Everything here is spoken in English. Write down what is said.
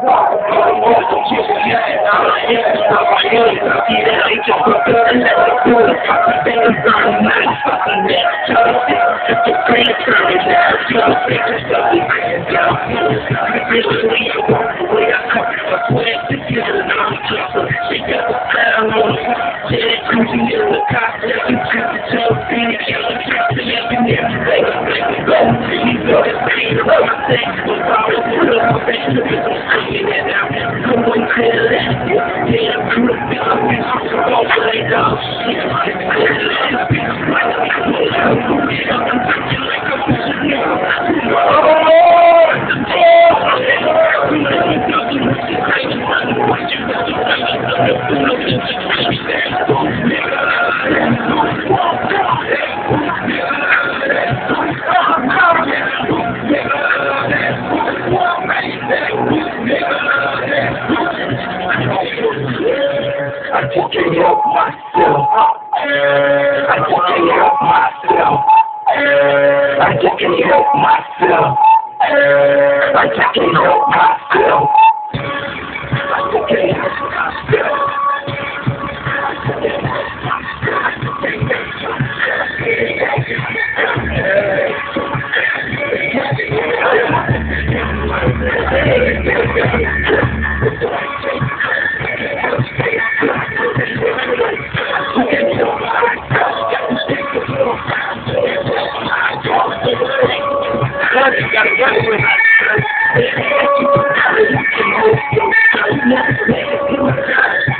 I just can't help myself. I just can't help myself. I just can't help myself. I just can't help myself. I just can't help myself. You gotta